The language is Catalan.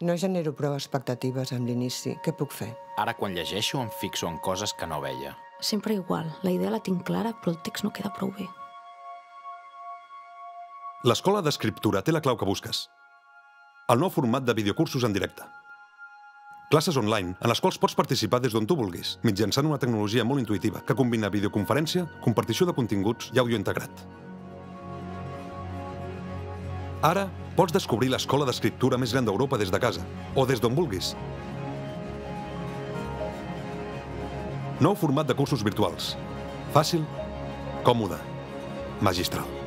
No genero prou expectatives amb l'inici. Què puc fer? Ara, quan llegeixo, em fixo en coses que no veia. Sempre igual. La idea la tinc clara, però el text no queda prou bé. L'Escola d'Escriptura té la clau que busques. El nou format de videocursos en directe. Classes online en les quals pots participar des d'on tu vulguis, mitjançant una tecnologia molt intuïtiva que combina videoconferència, compartició de continguts i àudio integrat. Ara pots descobrir l'escola d'escriptura més gran d'Europa des de casa, o des d'on vulguis. Nou format de cursos virtuals. Fàcil, còmode, magistral.